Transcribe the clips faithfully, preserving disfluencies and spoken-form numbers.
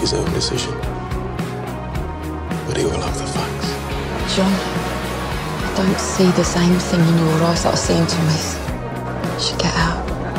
his own decision. But he will have the facts. John, I don't see the same thing in your eyes that I see in Tommy's. You should get out.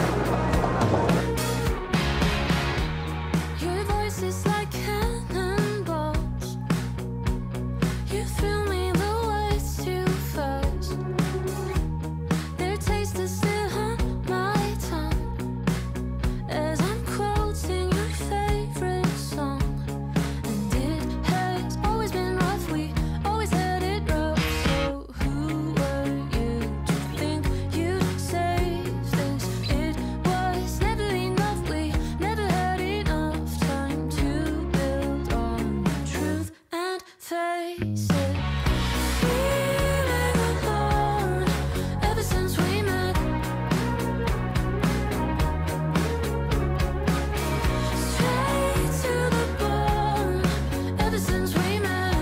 Your voice is like cannonballs. You fill me the words too fast. Their taste is still on my tongue as I'm quoting your favorite song. And it has always been rough, we always had it rough. So who were you to think you'd save this? It was never enough, we never had enough time to build on the truth and face it. Feeling alone ever since we met. Straight to the bone ever since we met.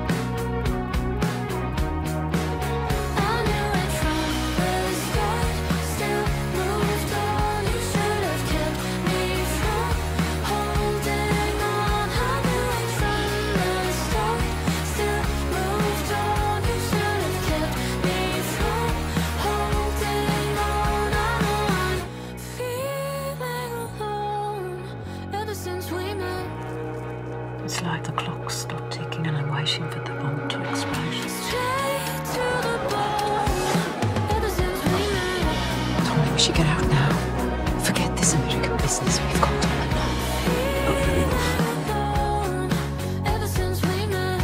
I knew it from the start, still moved on. You should have kept me from holding on. I knew it from the start, still moved on. You should have kept me from holding on. I know I'm feeling alone ever since we met. It's like the clock stopped ticking and I'm waiting for the bomb to explode. Straight to the bone ever since we met. Tommy, we should get out now. Forget this American business. We've got to run now. Not yet enough. Alone ever since we met.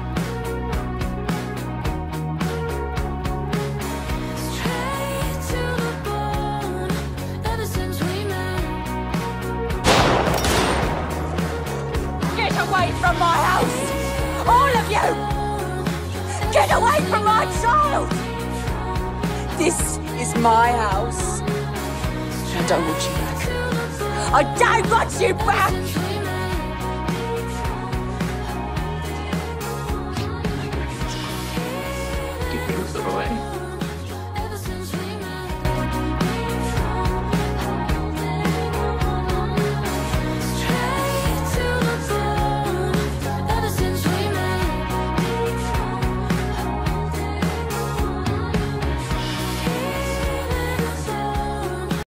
Straight to the bone ever since we met. Get away from my house! All of you! Get away from my child! This is my house. I don't want you back. I don't want you back!